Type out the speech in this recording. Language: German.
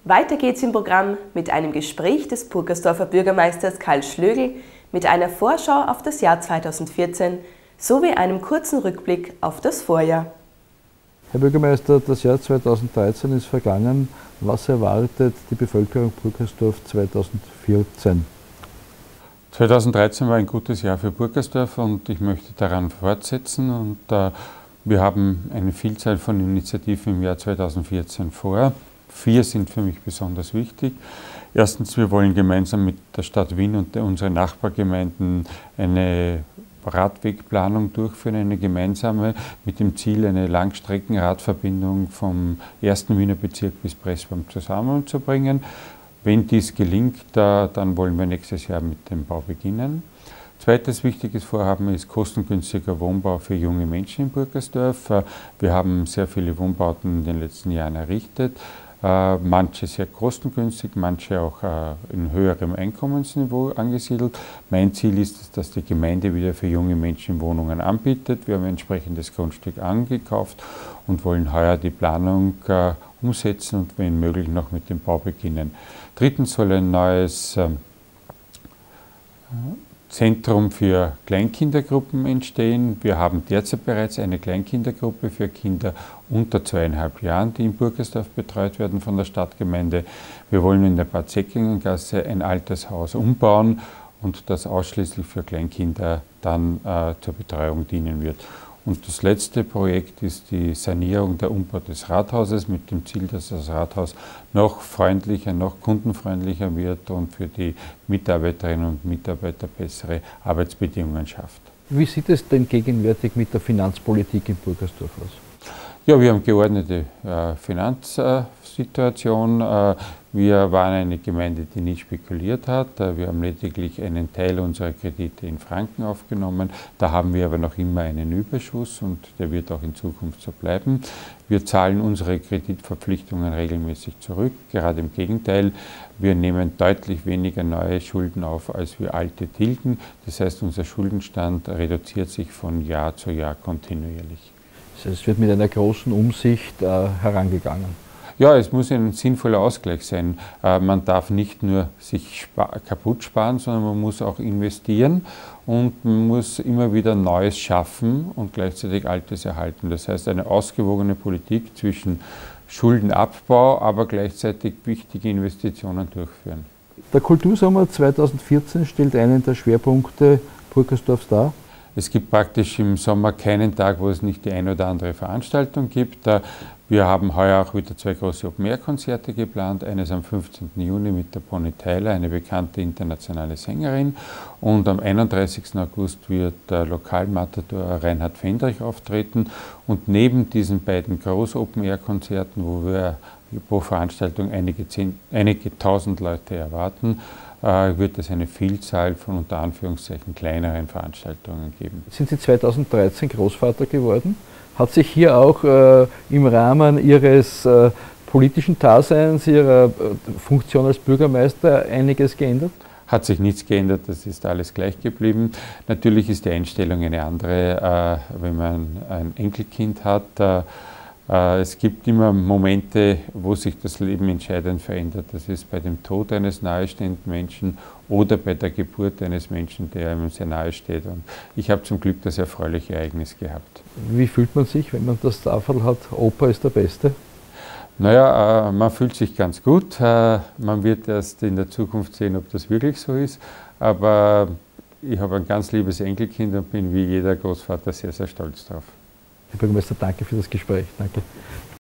Weiter geht's im Programm mit einem Gespräch des Purkersdorfer Bürgermeisters Karl Schlögl mit einer Vorschau auf das Jahr 2014 sowie einem kurzen Rückblick auf das Vorjahr. Herr Bürgermeister, das Jahr 2013 ist vergangen. Was erwartet die Bevölkerung Purkersdorf 2014? 2013 war ein gutes Jahr für Purkersdorf und ich möchte daran fortsetzen. Und wir haben eine Vielzahl von Initiativen im Jahr 2014 vor. 4 sind für mich besonders wichtig. Erstens, wir wollen gemeinsam mit der Stadt Wien und unseren Nachbargemeinden eine Radwegplanung durchführen, eine gemeinsame, mit dem Ziel, eine Langstreckenradverbindung vom 1. Wiener Bezirk bis Pressbaum zusammenzubringen. Wenn dies gelingt, dann wollen wir nächstes Jahr mit dem Bau beginnen. Zweites wichtiges Vorhaben ist kostengünstiger Wohnbau für junge Menschen in Purkersdorf. Wir haben sehr viele Wohnbauten in den letzten Jahren errichtet. Manche sehr kostengünstig, manche auch in höherem Einkommensniveau angesiedelt. Mein Ziel ist es, dass die Gemeinde wieder für junge Menschen Wohnungen anbietet. Wir haben ein entsprechendes Grundstück angekauft und wollen heuer die Planung umsetzen und wenn möglich noch mit dem Bau beginnen. Drittens soll ein neues Zentrum für Kleinkindergruppen entstehen. Wir haben derzeit bereits eine Kleinkindergruppe für Kinder unter 2,5 Jahren, die in Purkersdorf betreut werden von der Stadtgemeinde. Wir wollen in der Bad Säcklingengasse ein altes Haus umbauen und das ausschließlich für Kleinkinder dann zur Betreuung dienen wird. Und das letzte Projekt ist die Sanierung, der Umbau des Rathauses mit dem Ziel, dass das Rathaus noch freundlicher, noch kundenfreundlicher wird und für die Mitarbeiterinnen und Mitarbeiter bessere Arbeitsbedingungen schafft. Wie sieht es denn gegenwärtig mit der Finanzpolitik in Purkersdorf aus? Ja, wir haben geordnete Finanzsituation. Wir waren eine Gemeinde, die nicht spekuliert hat. Wir haben lediglich einen Teil unserer Kredite in Franken aufgenommen. Da haben wir aber noch immer einen Überschuss und der wird auch in Zukunft so bleiben. Wir zahlen unsere Kreditverpflichtungen regelmäßig zurück. Gerade im Gegenteil, wir nehmen deutlich weniger neue Schulden auf, als wir alte tilgen. Das heißt, unser Schuldenstand reduziert sich von Jahr zu Jahr kontinuierlich. Es wird mit einer großen Umsicht herangegangen. Ja, es muss ein sinnvoller Ausgleich sein. Man darf nicht nur sich kaputt sparen, sondern man muss auch investieren und man muss immer wieder Neues schaffen und gleichzeitig Altes erhalten. Das heißt, eine ausgewogene Politik zwischen Schuldenabbau, aber gleichzeitig wichtige Investitionen durchführen. Der Kultursommer 2014 stellt einen der Schwerpunkte Purkersdorfs dar. Es gibt praktisch im Sommer keinen Tag, wo es nicht die eine oder andere Veranstaltung gibt. Wir haben heuer auch wieder 2 große Open-Air-Konzerte geplant. Eines am 15. Juni mit der Bonnie Tyler, eine bekannte internationale Sängerin. Und am 31. August wird der Lokalmatador Reinhard Fendrich auftreten. Und neben diesen beiden Groß-Open-Air-Konzerten, wo wir pro Veranstaltung einige tausend Leute erwarten, wird es eine Vielzahl von unter Anführungszeichen kleineren Veranstaltungen geben. Sind Sie 2013 Großvater geworden? Hat sich hier auch im Rahmen Ihres politischen Daseins, Ihrer Funktion als Bürgermeister einiges geändert? Hat sich nichts geändert, das ist alles gleich geblieben. Natürlich ist die Einstellung eine andere, wenn man ein Enkelkind hat. Es gibt immer Momente, wo sich das Leben entscheidend verändert. Das ist bei dem Tod eines nahestehenden Menschen oder bei der Geburt eines Menschen, der einem sehr nahe steht. Und ich habe zum Glück das erfreuliche Ereignis gehabt. Wie fühlt man sich, wenn man das Tafel hat, Opa ist der Beste? Naja, man fühlt sich ganz gut. Man wird erst in der Zukunft sehen, ob das wirklich so ist. Aber ich habe ein ganz liebes Enkelkind und bin wie jeder Großvater sehr, sehr stolz drauf. Herr Bürgermeister, danke für das Gespräch. Danke.